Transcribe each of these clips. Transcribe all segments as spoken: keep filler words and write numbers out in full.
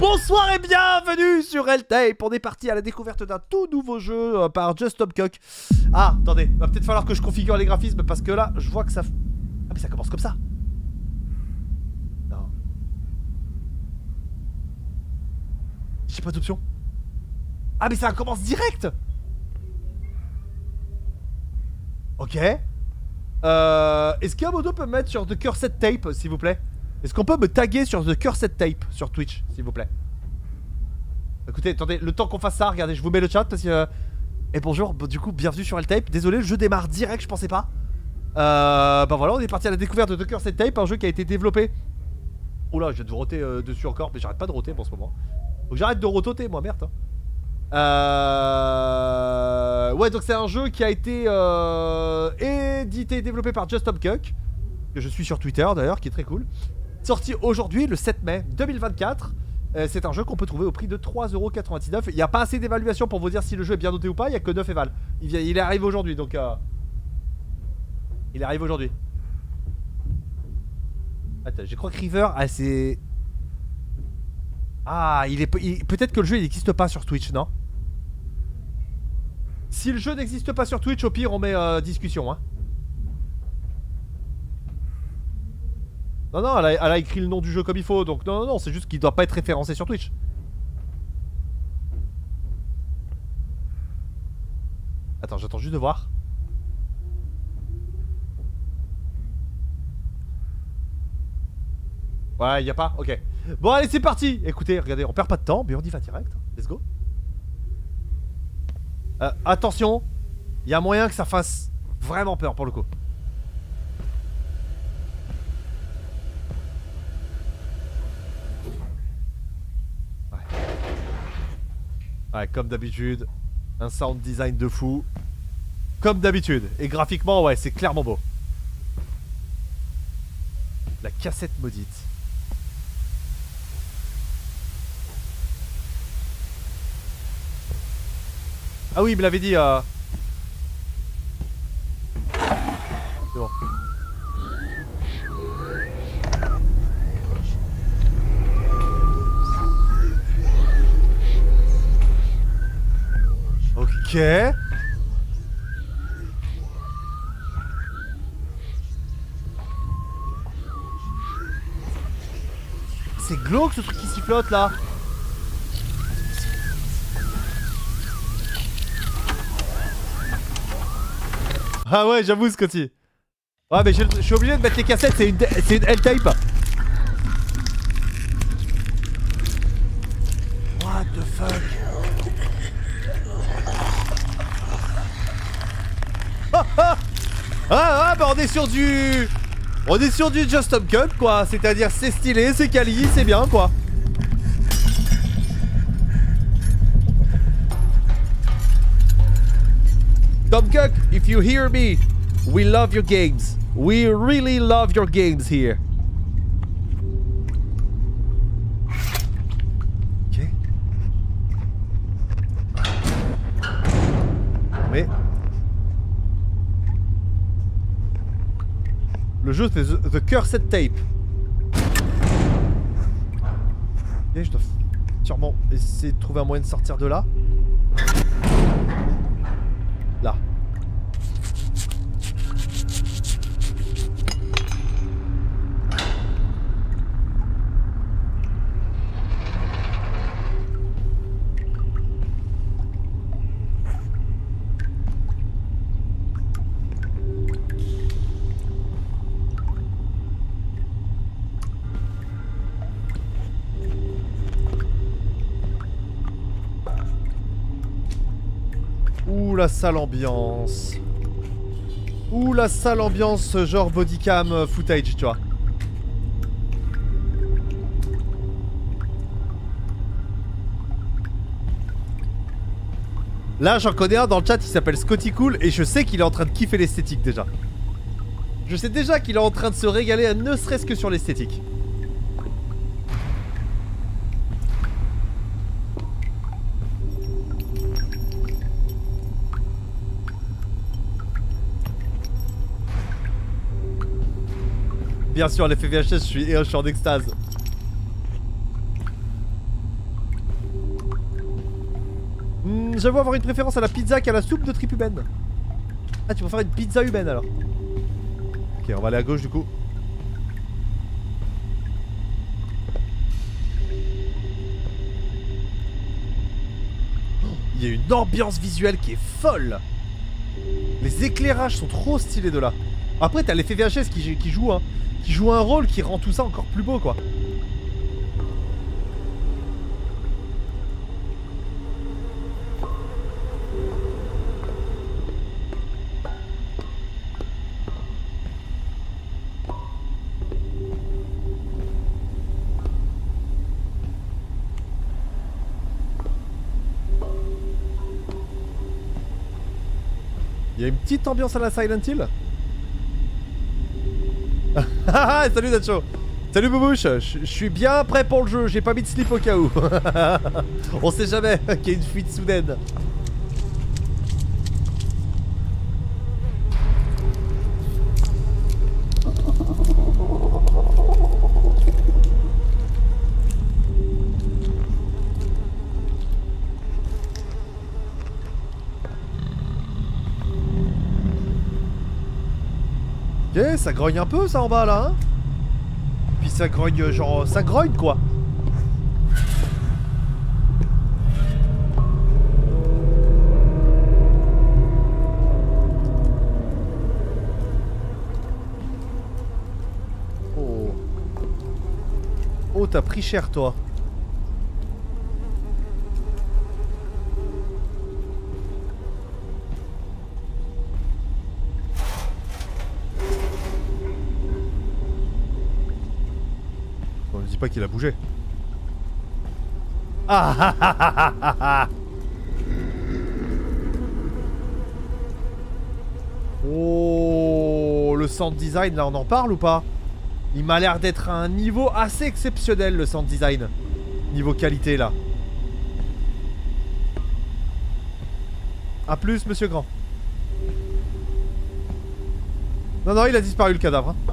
Bonsoir et bienvenue sur L-Tape. On est parti à la découverte d'un tout nouveau jeu euh, par Just Stop Cock. Ah, attendez, va peut-être falloir que je configure les graphismes parce que là, je vois que ça... Ah mais ça commence comme ça. Non. J'ai pas d'option. Ah mais ça commence direct. Ok. Euh, Est-ce qu'un modo peut me mettre sur The Cursed Tape, s'il vous plaît? Est-ce qu'on peut me taguer sur The Cursed Tape sur Twitch, s'il vous plaît? Écoutez, attendez, le temps qu'on fasse ça, regardez, je vous mets le chat parce que... Euh... Et bonjour, du coup, bienvenue sur L-Tape. Désolé, le jeu démarre direct, je pensais pas. Euh... Bah voilà, on est parti à la découverte de The Cursed Tape, un jeu qui a été développé... Oula, je viens de roter euh, dessus encore, mais j'arrête pas de roter en ce moment. Donc j'arrête de rototer, moi, merde. Hein. Euh... Ouais, donc c'est un jeu qui a été euh... édité et développé par Just Stop Cock, que je suis sur Twitter d'ailleurs, qui est très cool. Sorti aujourd'hui, le sept mai deux mille vingt-quatre. Euh, c'est un jeu qu'on peut trouver au prix de trois euros quatre-vingt-dix-neuf. Il n'y a pas assez d'évaluation pour vous dire si le jeu est bien noté ou pas. Il n'y a que neuf éval. Il, vient, il est arrivé aujourd'hui, donc... Euh... Il arrive aujourd'hui. Attends, je crois que River... Ah, c'est... Ah, il est... Peut-être que le jeu, il n'existe pas sur Twitch, non? Si le jeu n'existe pas sur Twitch, au pire, on met euh, discussion, hein. Non, non, elle a, elle a écrit le nom du jeu comme il faut, donc non, non, non, c'est juste qu'il doit pas être référencé sur Twitch. Attends, j'attends juste de voir. Ouais, y a pas, ok. Bon, allez, c'est parti. Écoutez, regardez, on perd pas de temps, mais on y va direct. Let's go. Euh, attention, il y a moyen que ça fasse vraiment peur pour le coup. Ouais, comme d'habitude, un sound design de fou. Comme d'habitude. Et graphiquement, ouais, c'est clairement beau. La cassette maudite. Ah oui, il me l'avait dit. Euh... C'est bon. Ok. C'est glauque ce truc qui sifflote là. Ah ouais, j'avoue Scotty. Ouais mais je, je suis obligé de mettre les cassettes, c'est une, c'est une L-Tape. What the fuck. Ah, ah, ah bah on est sur du... On est sur du Just Stop Cock quoi. C'est-à-dire c'est stylé, c'est quali, c'est bien quoi. Stop Cock, if you hear me, we love your games. We really love your games here. Ok. Mais... Le jeu c'est The, The Cursed Tape. Et je dois sûrement essayer de trouver un moyen de sortir de là. Là. Ouh la sale ambiance. Ouh la sale ambiance genre bodycam footage tu vois. Là j'en connais un dans le chat qui s'appelle Scotty Cool et je sais qu'il est en train de kiffer l'esthétique déjà. Je sais déjà qu'il est en train de se régaler ne serait-ce que sur l'esthétique. Bien sûr, l'effet V H S, je suis, je suis en extase. j'avoue avoir une préférence à la pizza qu'à la soupe de tripes humaines. Ah, tu préfères une pizza humaine alors? Ok, on va aller à gauche du coup. Il y a une ambiance visuelle qui est folle. Les éclairages sont trop stylés de là. Après t'as l'effet V H S qui, qui joue hein, qui joue un rôle qui rend tout ça encore plus beau quoi. Il y a une petite ambiance à la Silent Hill. Salut Nacho. Salut Boubouche. Je suis bien prêt pour le jeu. J'ai pas mis de slip au cas où. On sait jamais qu'il y a une fuite soudaine. Ok, ça grogne un peu ça en bas là hein. Puis ça grogne genre... ça grogne quoi. Oh. Oh t'as pris cher toi. Pas qu'il a bougé. Ah ah ah ah ah ah. Oh, le sound design là on en parle ou pas? Il m'a l'air d'être à un niveau assez exceptionnel le sound design. Niveau qualité là. A plus monsieur Grand. Non non il a disparu le cadavre hein.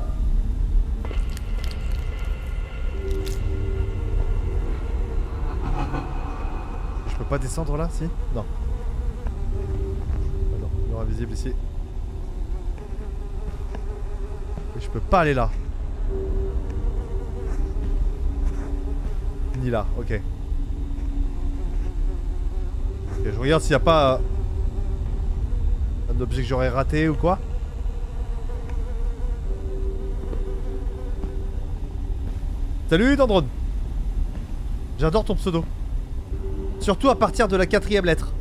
Pas descendre là, si? Non. Ah non, il est invisible ici. Et je peux pas aller là. Ni là, ok. Ok, je regarde s'il n'y a pas euh, un objet que j'aurais raté ou quoi. Salut Dandron. J'adore ton pseudo. Surtout à partir de la quatrième lettre.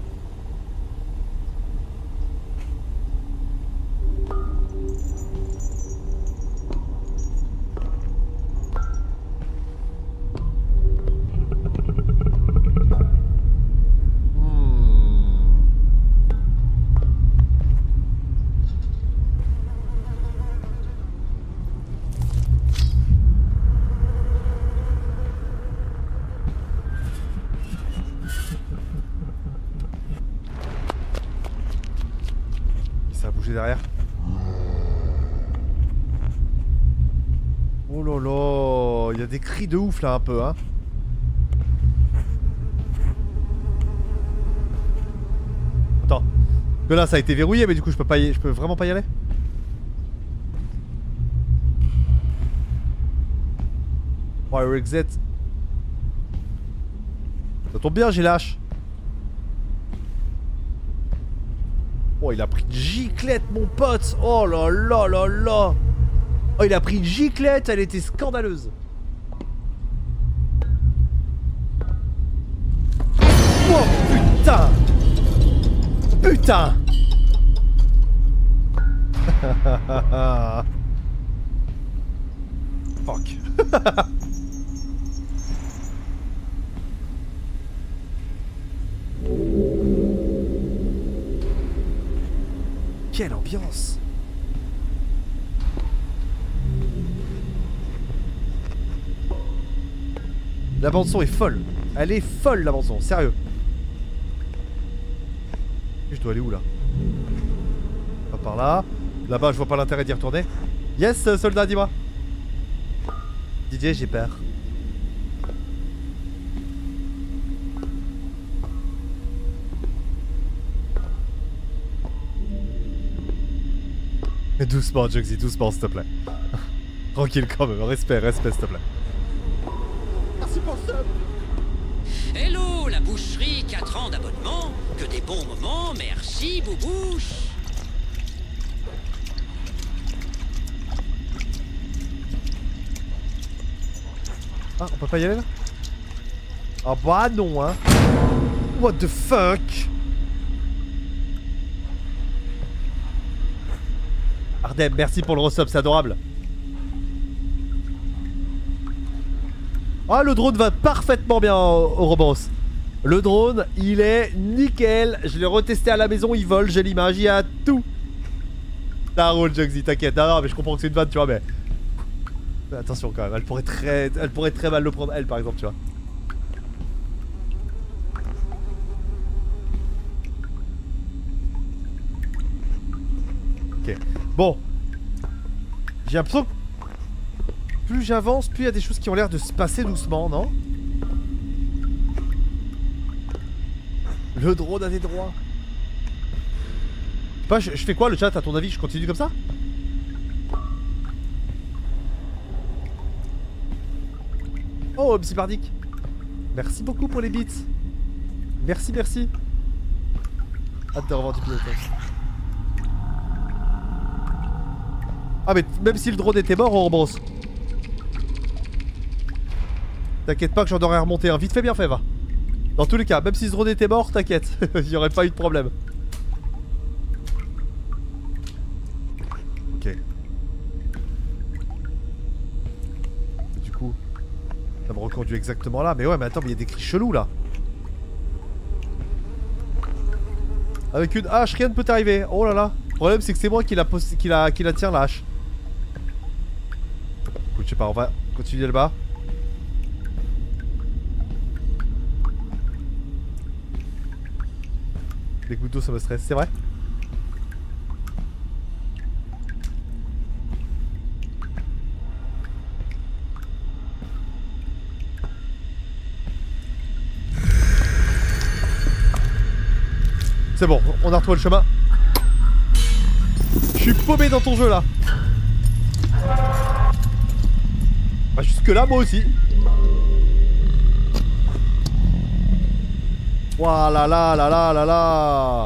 Derrière. Oh là là, il y a des cris de ouf là un peu hein. Attends, que là ça a été verrouillé mais du coup je peux pas y... je peux vraiment pas y aller. Fire exit. Ça tombe bien, j'ai lâche. Oh, il a pris une giclette, mon pote. Oh là là là là. Oh, il a pris une giclette, elle était scandaleuse. Oh putain. Putain. Fuck. Quelle ambiance! La bande son est folle. Elle est folle la bande son, sérieux. Je dois aller où là? Pas par là. Là-bas je vois pas l'intérêt d'y retourner. Yes soldat, dis-moi. Didier, j'ai peur. Doucement, Jugsy, doucement, s'il te plaît. Tranquille quand même, respect, respect, s'il te plaît. Merci pour le sub. Hello, la boucherie, quatre ans d'abonnement. Que des bons moments, merci, Boubouche. Ah, on peut pas y aller là? Ah bah non, hein. What the fuck? Ardem, merci pour le resub, c'est adorable. Ah, le drone va parfaitement bien, Ouroboros. Le drone, il est nickel. Je l'ai retesté à la maison, il vole, j'ai l'image, il y a tout. Ça roule, Jugsy, t'inquiète. Non, non, mais je comprends que c'est une vanne, tu vois, mais... mais attention quand même, elle pourrait très, elle pourrait très mal le prendre, elle, par exemple, tu vois. Ok, bon. J'ai l'impression que plus j'avance, plus il y a des choses qui ont l'air de se passer doucement, non? Le drone a des droits. Je sais pas, je, je fais quoi le chat à ton avis? Je continue comme ça? Oh, Psy Bardic. Merci beaucoup pour les bits. Merci, merci. Hâte de revoir du pilotage. Ah mais même si le drone était mort, on rebrosse. T'inquiète pas que j'en aurais remonté un. Vite fait, bien fait, va. Dans tous les cas, même si ce drone était mort, t'inquiète. Il n'y aurait pas eu de problème. Ok. Du coup, ça me reconduit exactement là. Mais ouais, mais attends, mais il y a des cris chelous là. Avec une hache, rien ne peut t'arriver. Oh là là. Le problème, c'est que c'est moi qui la, qui la, qui la tire, la hache. Écoute, je sais pas, on va continuer là-bas. Les gouttes d'eau, ça me stresse, c'est vrai? C'est bon, on a retrouvé le chemin. Je suis paumé dans ton jeu là. Bah jusque là moi aussi. Ouah là là là là là là.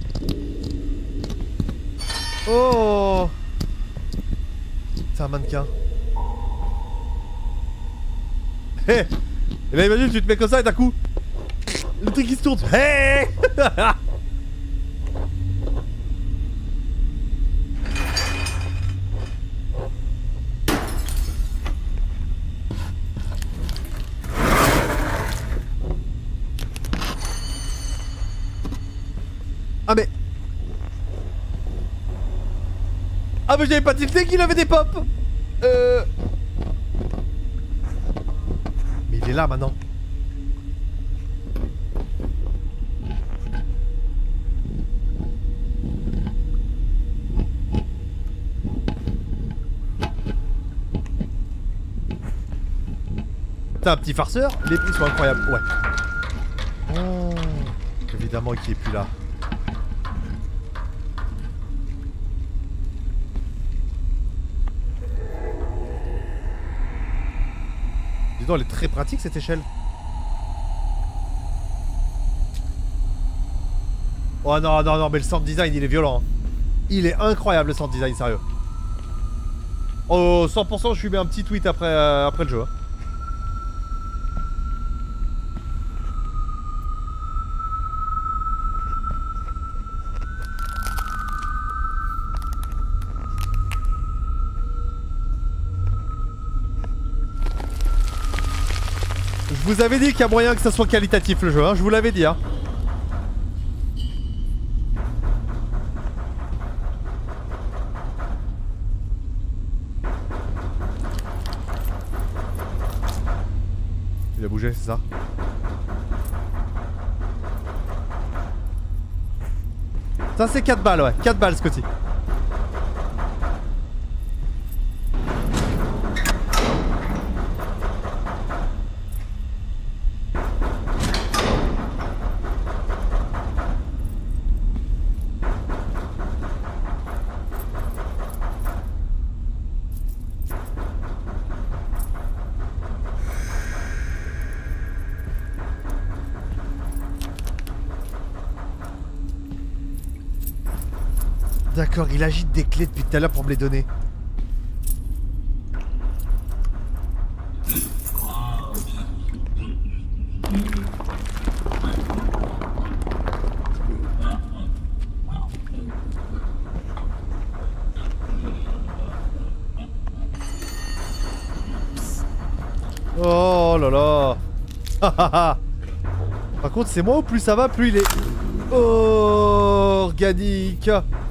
Oh. C'est un mannequin. Hé hey. Et là imagine tu te mets comme ça et d'un coup le truc qui se tourne. Hé hey. Ah mais... Ah mais j'avais pas tilté qu'il avait des pops. Euh... Mais il est là maintenant. T'as un petit farceur, les prix sont incroyables, ouais. Oh, évidemment qu'il est plus là. Dis donc, elle est très pratique cette échelle. Oh non, non, non, mais le sound design il est violent. Il est incroyable le sound design, sérieux. Oh, cent pour cent je lui mets un petit tweet après, euh, après le jeu. Hein. Je vous avais dit qu'il y a moyen que ça soit qualitatif le jeu, hein, je vous l'avais dit. Hein. Il a bougé, c'est ça? Ça c'est quatre balles, ouais, quatre balles Scotty. D'accord, il agite des clés depuis tout à l'heure pour me les donner. Oh là là. Par contre c'est moi ou plus ça va plus il est organique.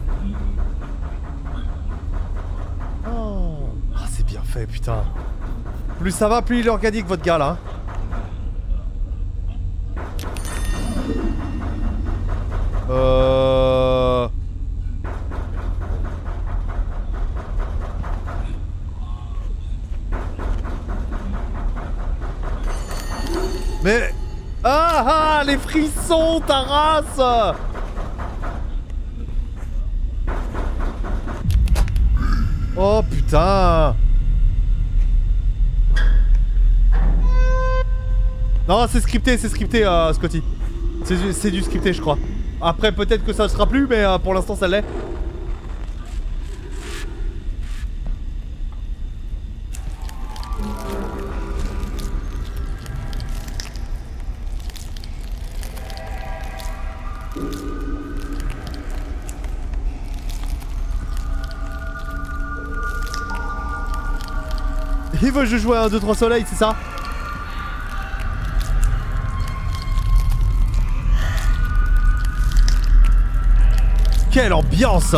Oh ah, c'est bien fait putain. Plus ça va plus il est organique votre gars là hein. Euh... Mais... Ah ah, les frissons, ta race! Oh putain! Non, c'est scripté, c'est scripté, euh, Scotty. C'est du scripté, je crois. Après, peut-être que ça ne sera plus, mais euh, pour l'instant, ça l'est. Il veut que je joue à un, deux, trois soleil, c'est ça? Quelle ambiance!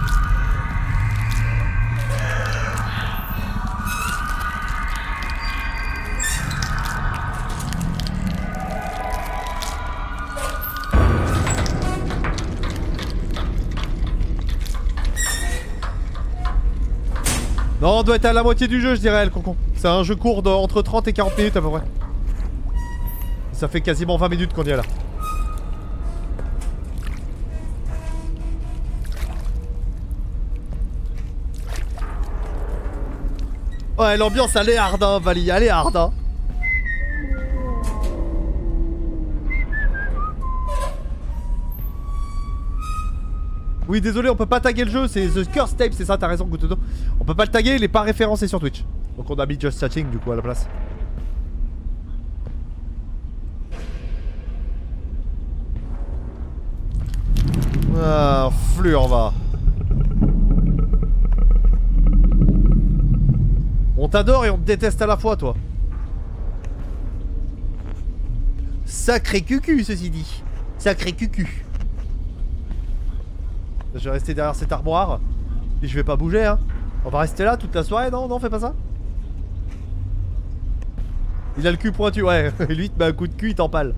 Non, on doit être à la moitié du jeu, je dirais, le concon. C'est un jeu court de entre trente et quarante minutes à peu près. Ça fait quasiment vingt minutes qu'on y est là. Ouais, l'ambiance elle est hard, hein, Vali, elle est hard, hein. Oui, désolé, on peut pas taguer le jeu, c'est The Curse Tape, c'est ça, t'as raison, Goutodo. On peut pas le taguer, il est pas référencé sur Twitch. Donc on a mis Just Chatting du coup à la place. Ah, flux on va. On t'adore et on te déteste à la fois, toi. Sacré cucu, ceci dit. Sacré cucu. Je vais rester derrière cette armoire. Puis je vais pas bouger, hein. On va rester là toute la soirée, non? Non, fais pas ça. Il a le cul pointu, ouais. Lui, il te met un coup de cul, il t'empale.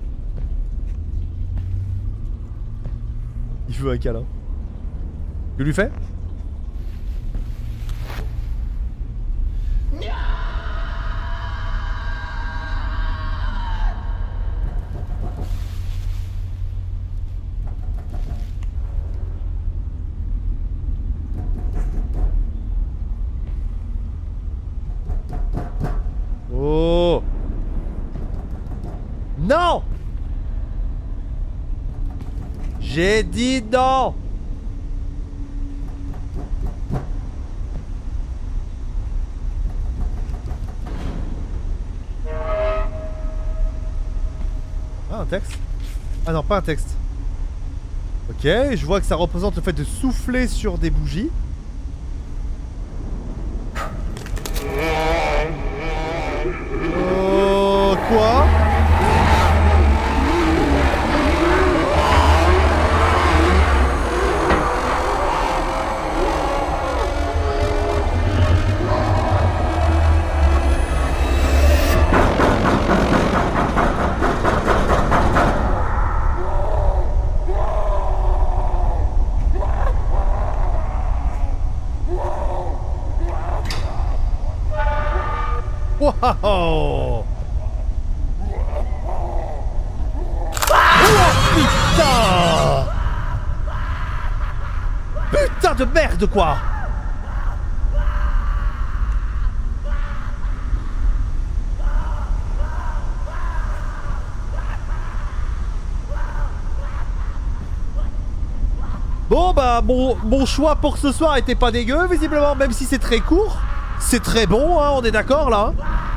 Il veut un câlin. Tu lui fais? Oh! Non! J'ai dit non! Ah, un texte? Ah non, pas un texte. Ok, je vois que ça représente le fait de souffler sur des bougies. Euh... Quoi? Wow! Oh putain! Putain de merde quoi! Bon Bon bah mon, mon choix pour ce soir était pas dégueu visiblement, même si c'est très court. C'est très bon hein, on est d'accord là.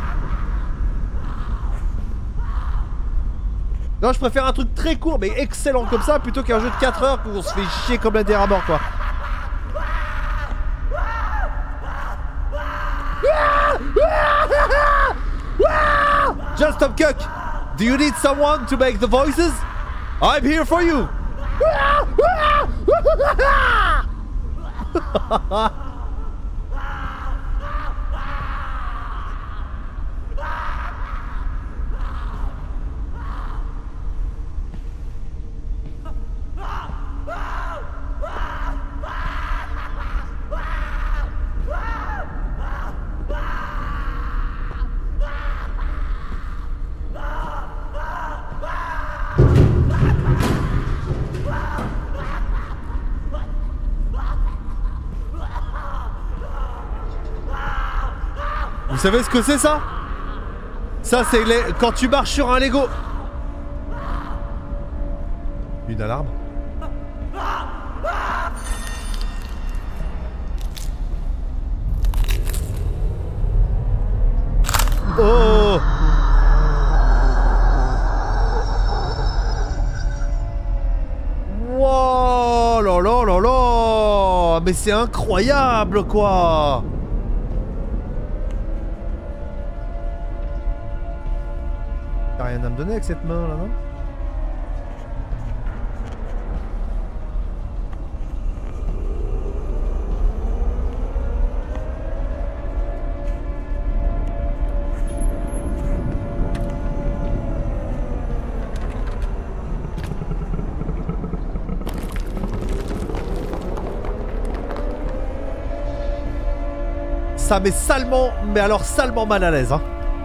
Non je préfère un truc très court mais excellent comme ça plutôt qu'un jeu de quatre heures où on se fait chier comme la terre à mort quoi. Just Stop Cuck, do you need someone to make the voices? I'm here for you. Vous savez ce que c'est ça? Ça c'est les... quand tu marches sur un Lego. Une alarme. Oh! Wow! Là là là là! Mais c'est incroyable quoi! T'as rien à me donner avec cette main là, non? Ça met salement, mais alors salement mal à l'aise hein.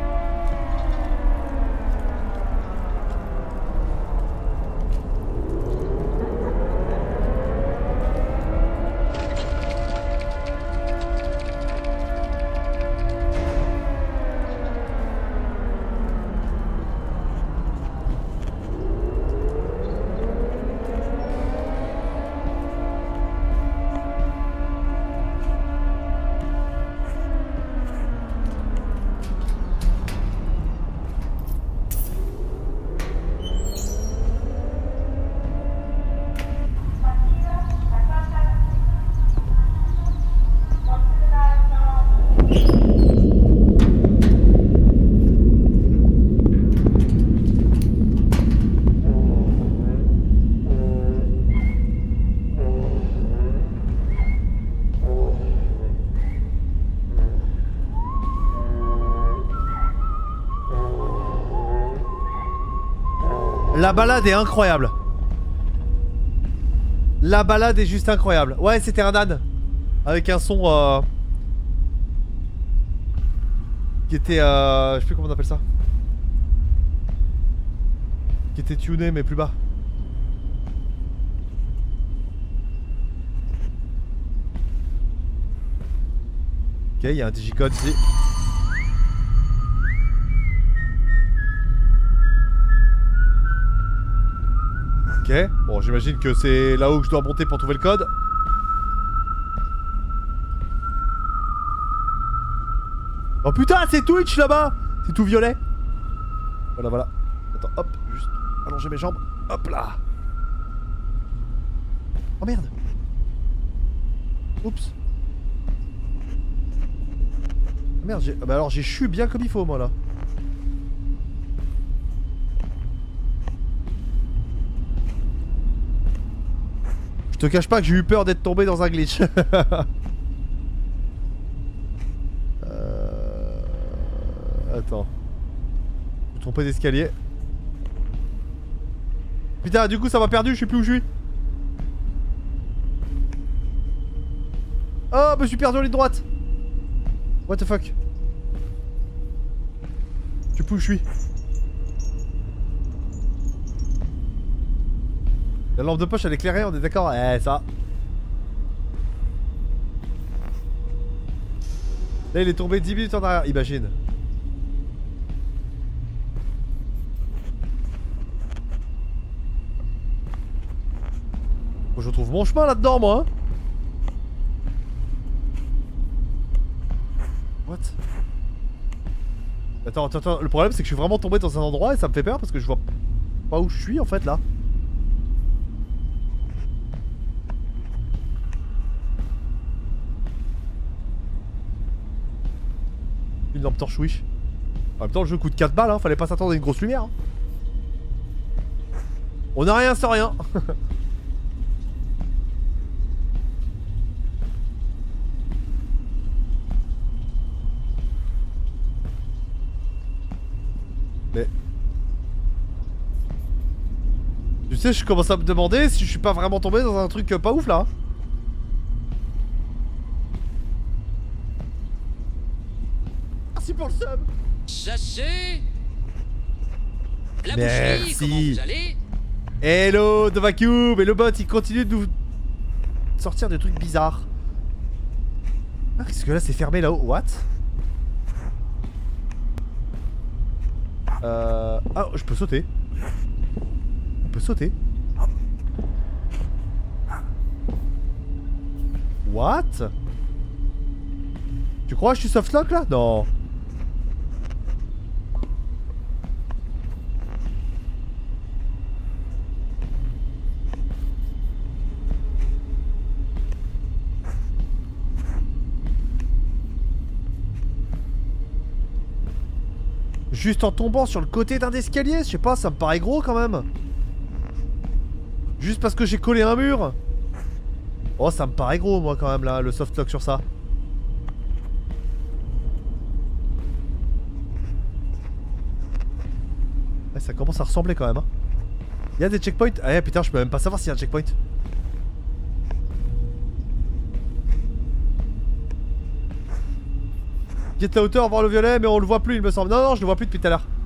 La balade est incroyable. La balade est juste incroyable. Ouais, c'était un âne. Avec un son euh... qui était euh... je sais plus comment on appelle ça. Qui était tuné mais plus bas. Ok, il y a un digicode ici. Ok, bon j'imagine que c'est là-haut que je dois monter pour trouver le code. Oh putain, c'est Twitch là-bas. C'est tout violet. Voilà, voilà. Attends, hop, juste allonger mes jambes. Hop là. Oh merde. Oups. Merde, j'ai... Bah alors j'ai chu bien comme il faut moi là. Je te cache pas que j'ai eu peur d'être tombé dans un glitch. euh... Attends. Je me trompais d'escalier. Putain, du coup ça m'a perdu, je sais plus où je suis. Oh, je me suis perdu en ligne droite. What the fuck. Je sais plus où je suis. La lampe de poche elle est éclairée, on est d'accord? Eh ça. Là il est tombé dix minutes en arrière, imagine. Faut que je trouve mon chemin là-dedans, moi. Hein. What? Attends, attends, attends. Le problème, c'est que je suis vraiment tombé dans un endroit et ça me fait peur parce que je vois pas où je suis en fait là. Une lampe torche, oui. En même temps, le jeu coûte quatre balles, hein. Fallait pas s'attendre à une grosse lumière. Hein. On a rien sans rien. Mais... Tu sais, je commence à me demander si je suis pas vraiment tombé dans un truc pas ouf là. Merci pour le sub. Ça c'est... La Merci. boucherie, comment vous allez? Hello The Vacuum. Et le bot il continue de nous sortir des trucs bizarres. Ah, qu'est-ce que là c'est fermé là-haut? What? Euh... Ah, je peux sauter. On peut sauter. What? Tu crois que je suis softlock là? Non. Juste en tombant sur le côté d'un escalier, je sais pas, ça me paraît gros quand même. Juste parce que j'ai collé un mur. Oh, ça me paraît gros moi quand même là, le softlock sur ça. Ouais, ça commence à ressembler quand même. Hein. Il y a des checkpoints. Ah putain, je peux même pas savoir s'il y a un checkpoint. Get la hauteur, voir le violet, mais on le voit plus il me semble. Non, non, je le vois plus depuis tout à l'heure.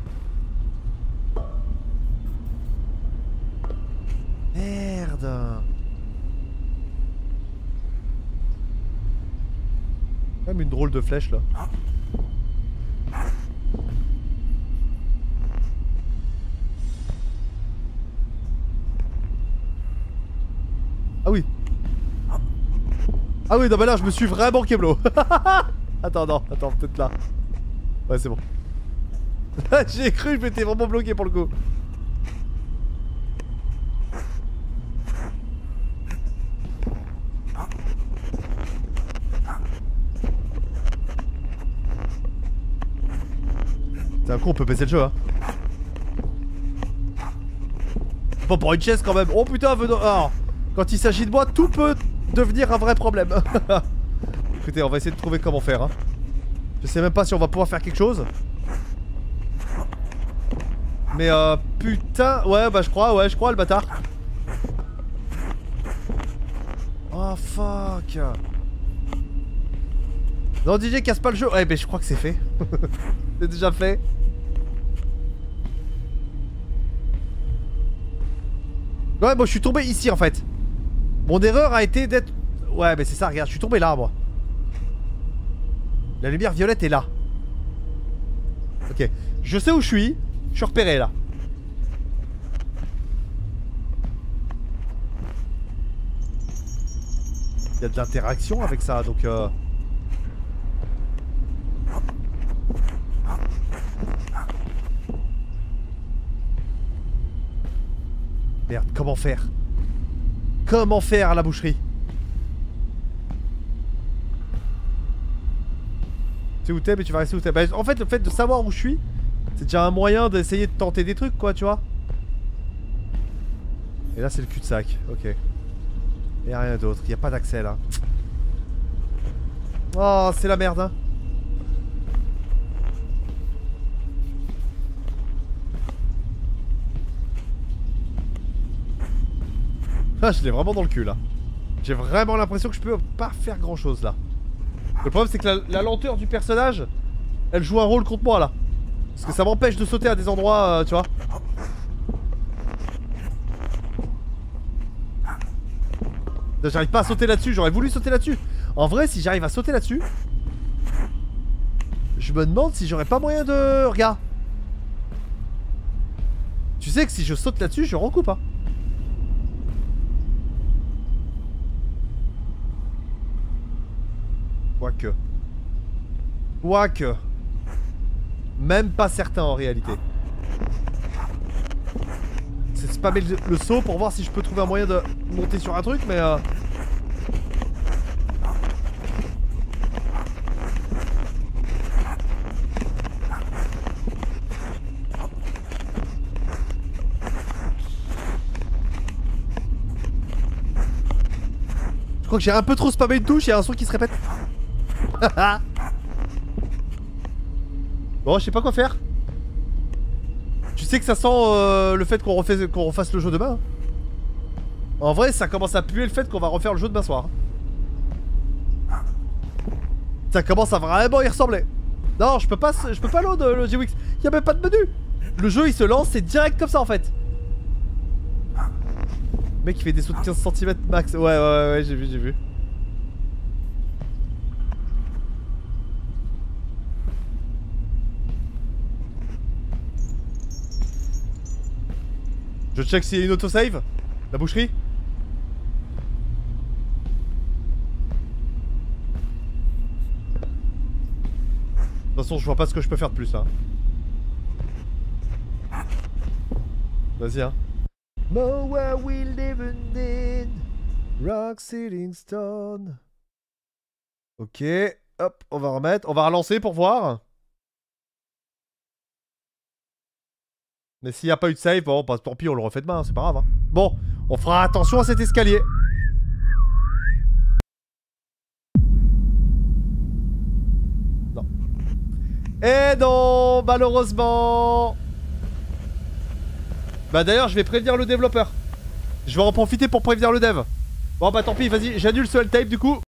Merde. Même une drôle de flèche là. Ah oui. Ah oui, non mais là je me suis vraiment keblo. Attends, non, attends, peut-être là. Ouais, c'est bon. J'ai cru, je m'étais vraiment bloqué pour le coup. C'est un coup, on peut baisser le jeu, hein. Pas pour une chaise quand même. Oh putain, venons. Alors, quand il s'agit de moi, tout peut devenir un vrai problème. Écoutez, on va essayer de trouver comment faire. Hein. Je sais même pas si on va pouvoir faire quelque chose. Mais euh, putain, ouais, bah je crois, ouais, je crois le bâtard. Oh fuck. Non, D J, casse pas le jeu. Ouais, mais je crois que c'est fait. C'est déjà fait. Ouais, bon, je suis tombé ici en fait. Mon erreur a été d'être... Ouais, mais c'est ça, regarde, je suis tombé là, moi. La lumière violette est là. Ok, je sais où je suis. Je suis repéré là. Il y a de l'interaction avec ça, donc euh... Merde, comment faire? Comment faire à la boucherie? Tu sais où t'es, mais tu vas rester où t'es. Bah, en fait, le fait de savoir où je suis, c'est déjà un moyen d'essayer de tenter des trucs, quoi, tu vois. Et là, c'est le cul-de-sac. Ok. Et rien d'autre. Il n'y a pas d'accès là. Oh, c'est la merde, hein. Ah, je l'ai vraiment dans le cul là. J'ai vraiment l'impression que je peux pas faire grand chose là. Le problème c'est que la, la lenteur du personnage, elle joue un rôle contre moi là. Parce que ça m'empêche de sauter à des endroits, euh, tu vois. J'arrive pas à sauter là-dessus, j'aurais voulu sauter là-dessus. En vrai, si j'arrive à sauter là-dessus, je me demande si j'aurais pas moyen de... Regarde. Tu sais que si je saute là-dessus, je recoupe, hein. Quoique. Quoique. Même pas certain en réalité. C'est spammer le, le saut pour voir si je peux trouver un moyen de monter sur un truc, mais euh... je crois que j'ai un peu trop spammé une touche, il y a un son qui se répète. Bon, je sais pas quoi faire. Tu sais que ça sent euh, le fait qu'on refasse, qu'on refasse le jeu demain. En vrai, ça commence à puer le fait qu'on va refaire le jeu demain soir. Ça commence à vraiment y ressembler. Non, je peux pas, je peux pas load le G Wix. Il y a même pas de menu. Le jeu il se lance, c'est direct comme ça en fait. Le mec il fait des sauts de quinze centimètres max. Ouais, ouais, ouais, ouais j'ai vu, j'ai vu. Je check s'il y a une autosave. La boucherie. De toute façon je vois pas ce que je peux faire de plus hein. Vas-y hein. Nowhere we live in Rock Ceiling Stone. Ok, hop, on va remettre, on va relancer pour voir. Mais s'il n'y a pas eu de save, bon, bah, tant pis, on le refait demain, c'est pas grave. Hein. Bon, on fera attention à cet escalier. Non. Et non, malheureusement. Bah d'ailleurs, je vais prévenir le développeur. Je vais en profiter pour prévenir le dev. Bon bah tant pis, vas-y, j'annule ce L-tape du coup.